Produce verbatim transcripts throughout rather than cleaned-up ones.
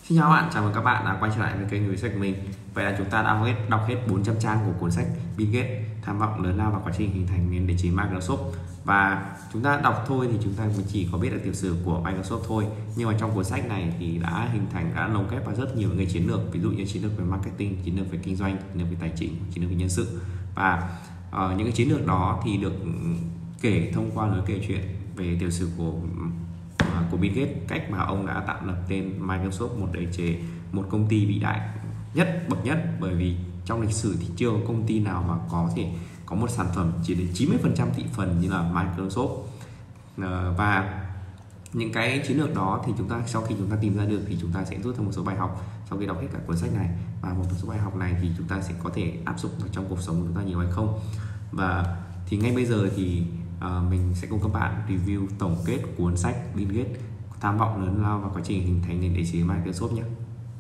Xin chào các bạn, chào mừng các bạn đã quay trở lại với kênh Người Sách của mình. Vậy là chúng ta đã hết đọc hết bốn trăm trang của cuốn sách Bill Gates, tham vọng lớn lao và quá trình hình thành nền đế chế Microsoft. Và chúng ta đọc thôi thì chúng ta mới chỉ có biết được tiểu sử của Microsoft thôi. Nhưng mà trong cuốn sách này thì đã hình thành, đã lồng ghép vào rất nhiều người chiến lược, ví dụ như chiến lược về marketing, chiến lược về kinh doanh, chiến lược về tài chính, chiến lược về nhân sự. Và uh, những cái chiến lược đó thì được kể thông qua lối kể chuyện về tiểu sử của của Bill Gates, cách mà ông đã tạo lập tên Microsoft, một đế chế, một công ty vĩ đại nhất, bậc nhất, bởi vì trong lịch sử thì chưa có công ty nào mà có thể có một sản phẩm chỉ đến chín mươi phần trăm thị phần như là Microsoft. Và những cái chiến lược đó thì chúng ta sau khi chúng ta tìm ra được thì chúng ta sẽ rút ra một số bài học sau khi đọc hết cả cuốn sách này, và một số bài học này thì chúng ta sẽ có thể áp dụng vào trong cuộc sống của chúng ta nhiều hay không. Và thì ngay bây giờ thì Uh, mình sẽ cùng các bạn review tổng kết cuốn sách Bill Gates, tham vọng lớn lao và quá trình hình thành nền đế chế Microsoft nhé.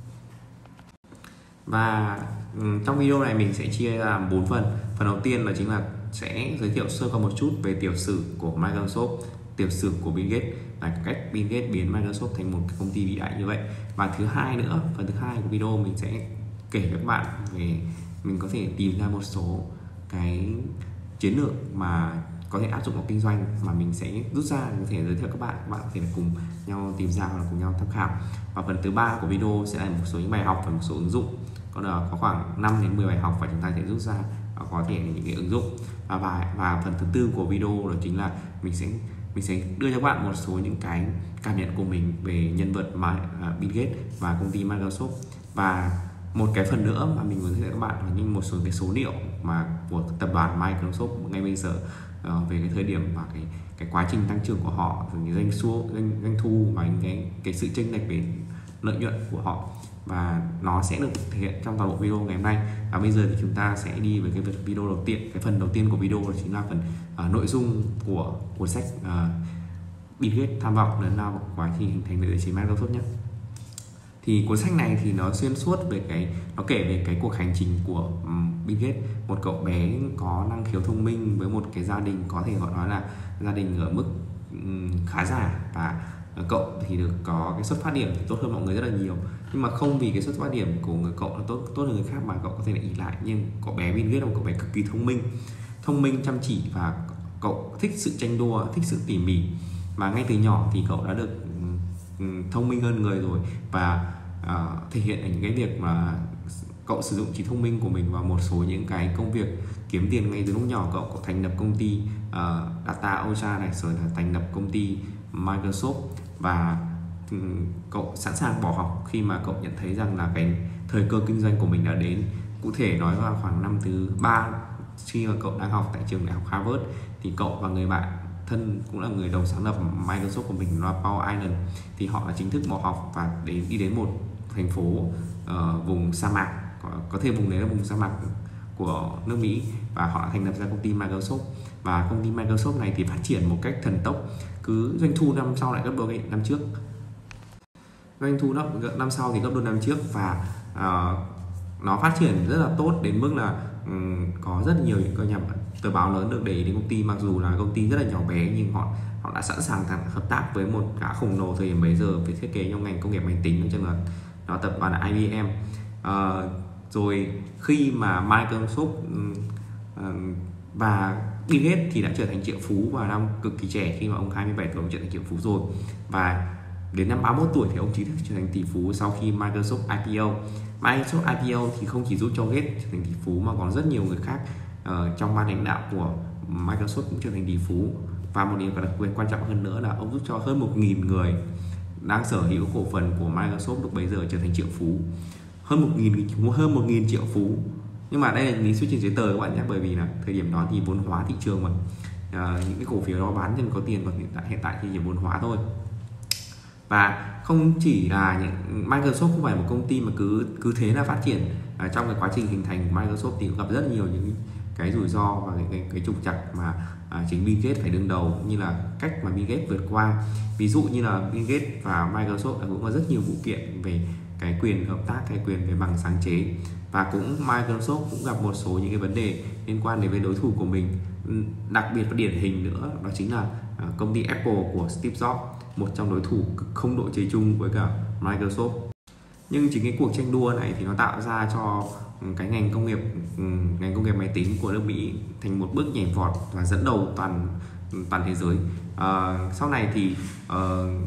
Và um, trong video này mình sẽ chia ra bốn phần. Phần đầu tiên là chính là sẽ giới thiệu sơ qua một chút về tiểu sử của Microsoft, tiểu sử của Bill Gates và cách Bill Gates biến Microsoft thành một công ty vĩ đại như vậy. Và thứ hai nữa, phần thứ hai của video mình sẽ kể các bạn về mình có thể tìm ra một số cái chiến lược mà có thể áp dụng vào kinh doanh mà mình sẽ rút ra, có thể giới thiệu các bạn, các bạn có thể cùng nhau tìm ra và cùng nhau tham khảo. Và phần thứ ba của video sẽ là một số những bài học và một số ứng dụng, có là có khoảng năm đến mười bài học và chúng ta sẽ rút ra và có thể những cái ứng dụng. Và và, và phần thứ tư của video đó chính là mình sẽ mình sẽ đưa cho các bạn một số những cái cảm nhận của mình về nhân vật Bill Gates và công ty Microsoft. Và một cái phần nữa mà mình muốn giới thiệu các bạn là những một số cái số liệu mà của tập đoàn Microsoft ngay bây giờ, uh, về cái thời điểm và cái cái quá trình tăng trưởng của họ, về doanh số, doanh, doanh thu và những cái cái sự chênh lệch về lợi nhuận của họ, và nó sẽ được thể hiện trong toàn bộ video ngày hôm nay. Và bây giờ thì chúng ta sẽ đi với cái video đầu tiên. Cái phần đầu tiên của video đó chính là phần uh, nội dung của cuốn sách uh, Bill Gates, tham vọng lớn lao và quá trình hình thành nền đế chế Microsoft nhé. Thì cuốn sách này thì nó xuyên suốt về cái nó kể về cái cuộc hành trình của um, Bill Gates, một cậu bé có năng khiếu thông minh với một cái gia đình có thể gọi nói là gia đình ở mức um, khá giả, và cậu thì được có cái xuất phát điểm thì tốt hơn mọi người rất là nhiều, nhưng mà không vì cái xuất phát điểm của người cậu là tốt tốt hơn người khác mà cậu có thể là ỷ lại. Nhưng cậu bé Bill Gates là một cậu bé cực kỳ thông minh, thông minh chăm chỉ, và cậu thích sự tranh đua, thích sự tỉ mỉ, mà ngay từ nhỏ thì cậu đã được um, thông minh hơn người rồi, và Uh, thể hiện ở những cái việc mà cậu sử dụng trí thông minh của mình vào một số những cái công việc kiếm tiền. Ngay từ lúc nhỏ cậu, cậu thành lập công ty uh, Data Ocha này, rồi là thành lập công ty Microsoft, và um, cậu sẵn sàng bỏ học khi mà cậu nhận thấy rằng là cái thời cơ kinh doanh của mình đã đến. Cụ thể nói vào khoảng năm thứ ba khi mà cậu đang học tại trường đại học Harvard, thì cậu và người bạn thân cũng là người đồng sáng lập Microsoft của mình là Paul Allen, thì họ là chính thức bỏ học và đến đi đến một thành phố uh, vùng sa mạc, có, có thể vùng đấy là vùng sa mạc của nước Mỹ, và họ thành lập ra công ty Microsoft. Và công ty Microsoft này thì phát triển một cách thần tốc, cứ doanh thu năm sau lại gấp đôi năm trước, doanh thu năm, năm sau thì gấp đôi năm trước, và uh, nó phát triển rất là tốt đến mức là um, có rất nhiều những cái nhà tờ báo lớn được để ý đến công ty, mặc dù là công ty rất là nhỏ bé nhưng họ họ đã sẵn sàng hợp tác với một gã khổng lồ thời điểm bấy giờ về thiết kế trong ngành công nghiệp máy tính, nói chung là nó tập đoàn là I B M. Uh, rồi khi mà Microsoft uh, và Bill Gates thì đã trở thành triệu phú vào năm cực kỳ trẻ, khi mà ông hai mươi bảy tuổi ông trở thành triệu phú rồi, và đến năm ba mươi mốt tuổi thì ông chính thức trở thành tỷ phú sau khi Microsoft I P O. Microsoft I P O thì không chỉ giúp cho Gates trở thành tỷ phú mà còn rất nhiều người khác uh, trong ban lãnh đạo của Microsoft cũng trở thành tỷ phú. Và một điều đặc biệt quan trọng hơn nữa là ông giúp cho hơn một nghìn người đang sở hữu cổ phần của Microsoft lúc bấy giờ trở thành triệu phú, hơn một nghìn hơn một nghìn triệu phú. Nhưng mà đây là lý thuyết trên giấy tờ các bạn nhé, bởi vì là thời điểm đó thì vốn hóa thị trường mà, à, những cái cổ phiếu đó bán nên có tiền, còn hiện tại hiện tại thì chỉ vốn hóa thôi. Và không chỉ là những Microsoft không phải một công ty mà cứ cứ thế là phát triển. À, trong cái quá trình hình thành của Microsoft thì cũng gặp rất nhiều những cái rủi ro và cái, cái, cái trục trặc mà à, chính Bill Gates phải đương đầu, như là cách mà Bill Gates vượt qua. Ví dụ như là Bill Gates và Microsoft cũng có rất nhiều vụ kiện về cái quyền hợp tác, cái quyền về bằng sáng chế, và cũng Microsoft cũng gặp một số những cái vấn đề liên quan đến với đối thủ của mình. Đặc biệt và điển hình nữa đó chính là à, công ty Apple của Steve Jobs, một trong đối thủ không độ chơi chung với cả Microsoft. Nhưng chính cái cuộc tranh đua này thì nó tạo ra cho cái ngành công nghiệp ngành công nghiệp máy tính của nước Mỹ thành một bước nhảy vọt và dẫn đầu toàn toàn thế giới. À, sau này thì uh,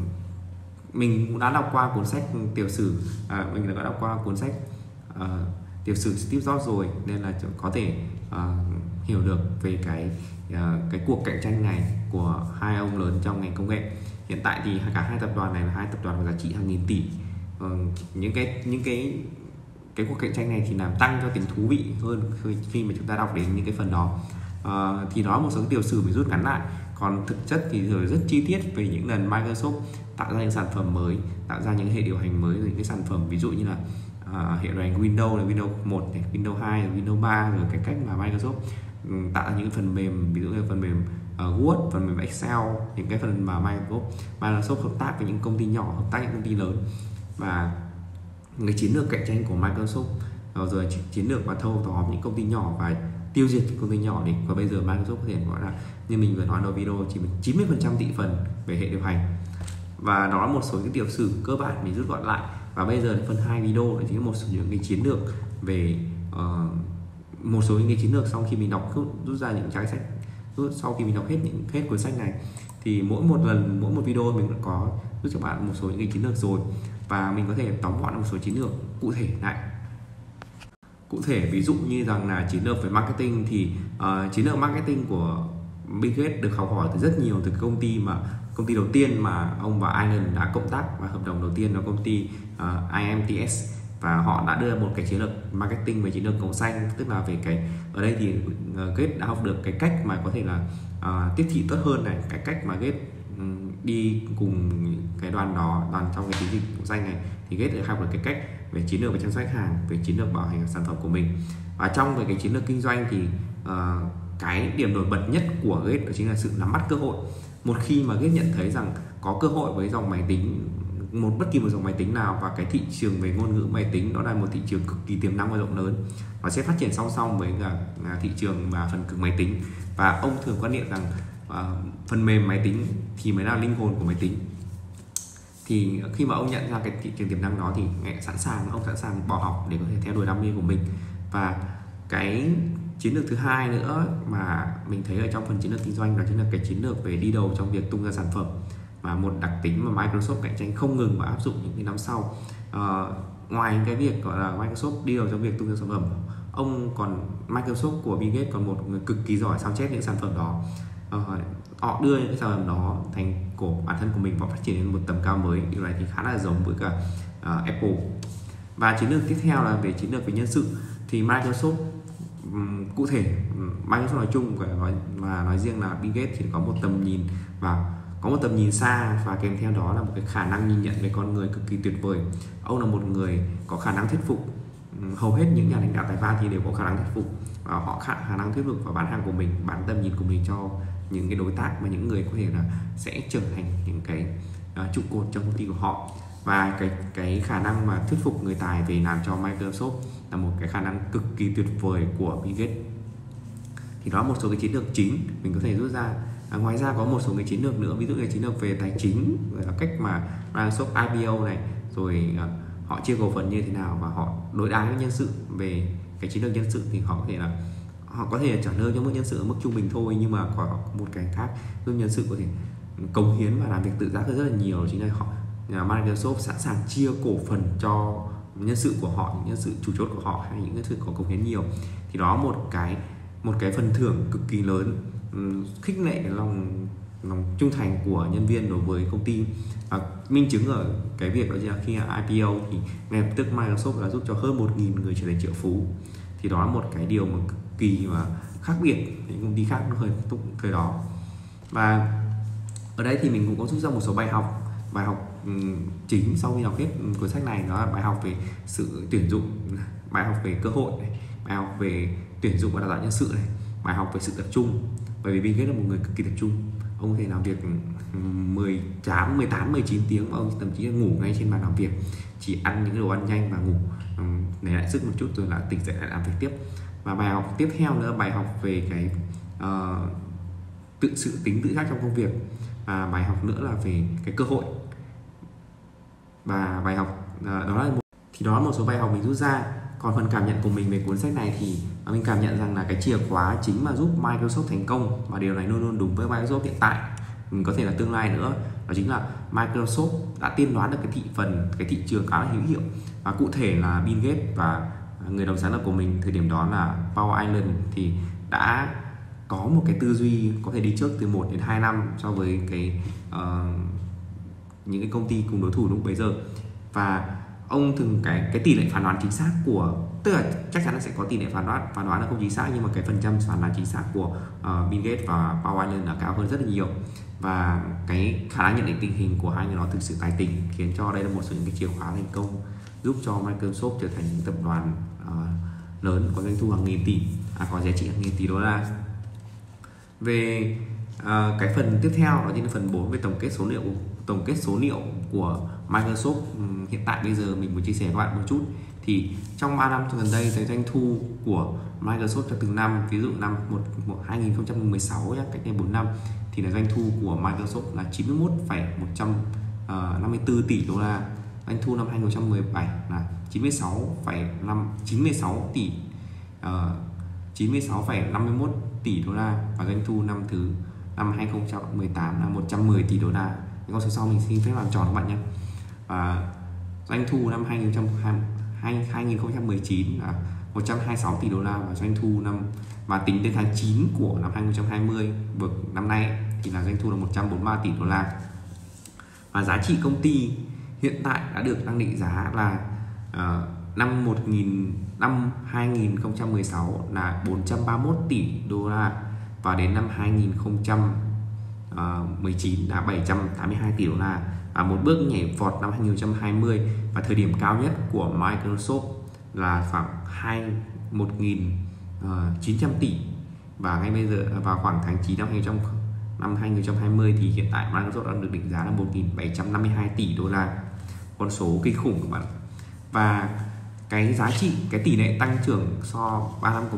mình cũng đã đọc qua cuốn sách tiểu sử à, mình đã đọc qua cuốn sách uh, tiểu sử Steve Jobs rồi, nên là có thể uh, hiểu được về cái uh, cái cuộc cạnh tranh này của hai ông lớn trong ngành công nghệ. Hiện tại thì cả hai tập đoàn này là hai tập đoàn có giá trị hàng nghìn tỷ. Uh, những cái những cái cái cuộc cạnh tranh này thì làm tăng cho tính thú vị hơn khi mà chúng ta đọc đến những cái phần đó. Uh, thì đó là một số tiểu sử mình rút ngắn lại, còn thực chất thì rồi rất chi tiết về những lần Microsoft tạo ra những sản phẩm mới, tạo ra những hệ điều hành mới, những cái sản phẩm ví dụ như là uh, hệ điều hành Windows là Windows một này, Windows hai, rồi Windows ba, rồi cái cách mà Microsoft um, tạo ra những phần mềm, ví dụ như phần mềm uh, Word, phần mềm Excel, những cái phần mà Microsoft Microsoft hợp tác với những công ty nhỏ, hợp tác với những công ty lớn, và cái chiến lược cạnh tranh của Microsoft, rồi chiến lược và thâu tóm những công ty nhỏ và tiêu diệt những công ty nhỏ. Thì và bây giờ Microsoft có thể gọi là, như mình vừa nói đầu video, chỉ chín mươi phần trăm thị phần về hệ điều hành. Và đó là một số những tiểu sử cơ bản mình rút gọn lại. Và bây giờ đến phần hai video thì chính là một số những cái chiến lược về uh, một số những cái chiến lược sau khi mình đọc rút ra những trang sách, sau khi mình đọc hết những hết cuốn sách này thì mỗi một lần mỗi một video mình cũng có giúp cho bạn một số những cái chiến lược rồi, và mình có thể tóm gọn một số chiến lược cụ thể lại. Cụ thể ví dụ như rằng là chiến lược về marketing thì uh, chiến lược marketing của Bill Gates được học hỏi từ rất nhiều từ công ty mà công ty đầu tiên mà ông và Alan đã cộng tác, và hợp đồng đầu tiên là công ty uh, i em tê ét, và họ đã đưa một cái chiến lược marketing về chiến lược cộng xanh, tức là về cái ở đây thì uh, Gates đã học được cái cách mà có thể là uh, tiếp thị tốt hơn này, cái cách mà Gates um, đi cùng cái đoàn đó đoàn trong cái chiến dịch cộng xanh này, thì Gates đã học được cái cách về chiến lược về chăm sóc khách hàng, về chiến lược bảo hành sản phẩm của mình. Và trong về cái chiến lược kinh doanh thì uh, cái điểm nổi bật nhất của Gates đó chính là sự nắm bắt cơ hội. Một khi mà Gates nhận thấy rằng có cơ hội với dòng máy tính, một bất kỳ một dòng máy tính nào, và cái thị trường về ngôn ngữ máy tính đó là một thị trường cực kỳ tiềm năng và rộng lớn, nó sẽ phát triển song song với cả thị trường và phần cứng máy tính. Và ông thường quan niệm rằng uh, phần mềm máy tính thì mới là linh hồn của máy tính. Thì khi mà ông nhận ra cái thị trường tiềm năng đó thì sẵn sàng ông sẵn sàng bỏ học để có thể theo đuổi đam mê của mình. Và cái chiến lược thứ hai nữa mà mình thấy ở trong phần chiến lược kinh doanh đó chính là cái chiến lược về đi đầu trong việc tung ra sản phẩm, và một đặc tính mà Microsoft cạnh tranh không ngừng và áp dụng những cái năm sau. À, ngoài cái việc gọi là Microsoft đi đầu trong việc tung ra sản phẩm, ông còn Microsoft của Bill Gates còn một người cực kỳ giỏi sao chép những sản phẩm đó. À, họ đưa những cái sản phẩm đó thành của bản thân của mình và phát triển đến một tầm cao mới. Điều này thì khá là giống với cả uh, Apple. Và chiến lược tiếp theo là về chiến lược về nhân sự, thì Microsoft um, cụ thể Microsoft nói chung và nói, và nói riêng là Bill Gates thì có một tầm nhìn và có một tầm nhìn xa, và kèm theo đó là một cái khả năng nhìn nhận về con người cực kỳ tuyệt vời. Ông là một người có khả năng thuyết phục. Hầu hết những nhà lãnh đạo tài ba thì đều có khả năng thuyết phục, và họ khả, khả năng thuyết phục và bán hàng của mình, bán tầm nhìn của mình cho những cái đối tác mà những người có thể là sẽ trở thành những cái uh, trụ cột trong công ty của họ. Và cái cái khả năng mà thuyết phục người tài về làm cho Microsoft là một cái khả năng cực kỳ tuyệt vời của Bill Gates. Thì đó là một số cái chiến lược chính mình có thể rút ra. À, ngoài ra có một số cái chiến lược nữa, ví dụ như chiến lược về tài chính, về cách mà Microsoft i pê o này, rồi uh, họ chia cổ phần như thế nào, và họ đối đãi với nhân sự. Về cái chiến lược nhân sự thì họ có thể là họ có thể trả lương cho mức nhân sự ở mức trung bình thôi, nhưng mà có một cái khác giúp nhân sự có thể cống hiến và làm việc tự giác rất là nhiều, chính là họ Microsoft sẵn sàng chia cổ phần cho nhân sự của họ, những nhân sự chủ chốt của họ, hay những nhân sự có cống hiến nhiều. Thì đó một cái một cái phần thưởng cực kỳ lớn, khích lệ cái lòng lòng trung thành của nhân viên đối với công ty. À, minh chứng ở cái việc đó là khi i pê o thì ngay lập tức Microsoft đã giúp cho hơn một nghìn người trở thành triệu phú. Thì đó là một cái điều mà cực kỳ mà khác biệt những công ty khác nó hơi thời đó. Và ở đây thì mình cũng có rút ra một số bài học bài học um, chính sau khi đọc hết cuốn sách này. Đó là bài học về sự tuyển dụng, bài học về cơ hội này, bài học về tuyển dụng và đào tạo nhân sự này, bài học về sự tập trung. Bởi vì Bill Gates là một người cực kỳ tập trung, ông có thể làm việc mười tám, mười tám, mười chín tiếng, mà ông thậm chí là ngủ ngay trên bàn làm việc, chỉ ăn những đồ ăn nhanh và ngủ để lại sức một chút rồi là tỉnh dậy lại làm việc tiếp. Và bài học tiếp theo nữa, bài học về cái uh, tự sự tính tự giác trong công việc, và bài học nữa là về cái cơ hội. Và bài học uh, đó là một... Thì đó là một số bài học mình rút ra. Còn phần cảm nhận của mình về cuốn sách này thì mình cảm nhận rằng là cái chìa khóa chính mà giúp Microsoft thành công, và điều này luôn luôn đúng với Microsoft hiện tại, mình có thể là tương lai nữa, đó chính là Microsoft đã tiên đoán được cái thị phần, cái thị trường khá là hữu hiệu. Và cụ thể là Bill Gates và người đồng sáng lập của mình thời điểm đó là Paul Allen thì đã có một cái tư duy có thể đi trước từ một đến hai năm so với cái uh, những cái công ty cùng đối thủ lúc bấy giờ. Và ông thường cái cái tỷ lệ phán đoán chính xác của, tức là chắc chắn là sẽ có tỷ lệ phán đoán phán đoán là không chính xác, nhưng mà cái phần trăm phán đoán chính xác của uh, Bill Gates và Paul Allen là cao hơn rất là nhiều. Và cái khả năng nhận định tình hình của hai người đó thực sự tài tình, khiến cho đây là một trong những cái chìa khóa thành công giúp cho Microsoft trở thành những tập đoàn uh, lớn có doanh thu hàng nghìn tỷ, à, có giá trị hàng nghìn tỷ đô la. Về uh, cái phần tiếp theo đó chính là phần bốn về tổng kết số liệu tổng kết số liệu của Microsoft um, hiện tại bây giờ mình muốn chia sẻ với các bạn một chút. Thì trong ba năm gần đây, cái doanh thu của Microsoft cho từng năm, ví dụ năm một, một, hai nghìn không trăm mười sáu nhé, cách đây bốn năm, thì là doanh thu của Microsoft là chín mươi mốt phẩy một trăm năm mươi tư tỷ đô la. Doanh thu năm hai nghìn không trăm mười bảy là chín mươi sáu phẩy năm tỷ uh, chín mươi sáu phẩy năm mươi mốt tỷ đô la, và doanh thu năm thứ năm hai nghìn không trăm mười tám là một trăm mười tỷ đô la. Những con số sau mình xin phép làm tròn các bạn nhé. Và doanh thu năm hai nghìn không trăm mười chín là một trăm hai mươi sáu tỷ đô la, và doanh thu năm và tính đến tháng chín của năm hai nghìn không trăm hai mươi vực năm nay thì là doanh thu là một trăm bốn mươi ba tỷ đô la. Và giá trị công ty hiện tại đã được đang định giá là uh, năm một nghìn năm hai nghìn không trăm mười sáu là bốn trăm ba mươi mốt tỷ đô la, và đến năm hai nghìn không trăm mười chín là bảy trăm tám mươi hai tỷ đô la, và một bước nhảy vọt năm hai nghìn không trăm hai mươi, và thời điểm cao nhất của Microsoft là khoảng một nghìn chín trăm tỷ, và ngay bây giờ vào khoảng tháng chín năm hai nghìn không trăm hai mươi thì hiện tại Microsoft đang được định giá là một nghìn bảy trăm năm mươi hai tỷ đô la, con số kinh khủng các bạn. Và cái giá trị, cái tỷ lệ tăng trưởng so ba năm của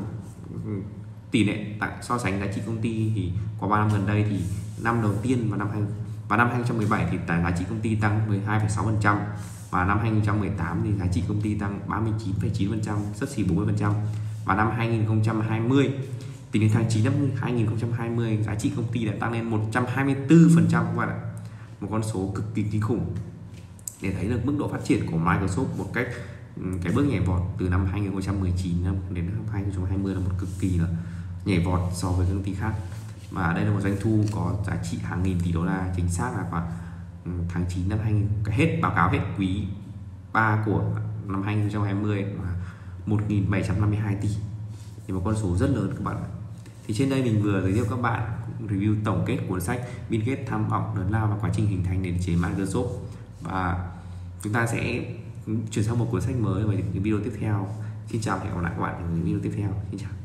tỷ lệ so sánh giá trị công ty thì qua ba năm gần đây thì năm đầu tiên vào năm hai và năm hai nghìn không trăm mười bảy thì giá trị công ty tăng mười hai phẩy sáu phần trăm, và năm hai nghìn không trăm mười tám thì giá trị công ty tăng ba mươi chín phẩy chín phần trăm, xấp xỉ bốn mươi phần trăm, và năm hai nghìn không trăm hai mươi tính đến tháng chín năm hai nghìn không trăm hai mươi giá trị công ty đã tăng lên một trăm hai mươi tư phần trăm các bạn ạ, một con số cực kỳ kinh khủng để thấy được mức độ phát triển của Microsoft một cách cái bước nhảy vọt từ năm hai nghìn không trăm mười chín đến năm hai nghìn không trăm hai mươi là một cực kỳ là nhảy vọt so với công ty khác. Và đây là một doanh thu có giá trị hàng nghìn tỷ đô la, chính xác là khoảng tháng chín năm hai nghìn, cái hết báo cáo hết quý ba của năm hai nghìn không trăm hai mươi là một nghìn bảy trăm năm mươi hai tỷ, thì một con số rất lớn các bạn ạ. Thì trên đây mình vừa giới thiệu các bạn review tổng kết cuốn sách Bill Gates tham vọng lớn lao và quá trình hình thành nền chế Microsoft, và chúng ta sẽ chuyển sang một cuốn sách mới và những video tiếp theo. Xin chào và hẹn gặp lại các bạn ở những video tiếp theo. Xin chào.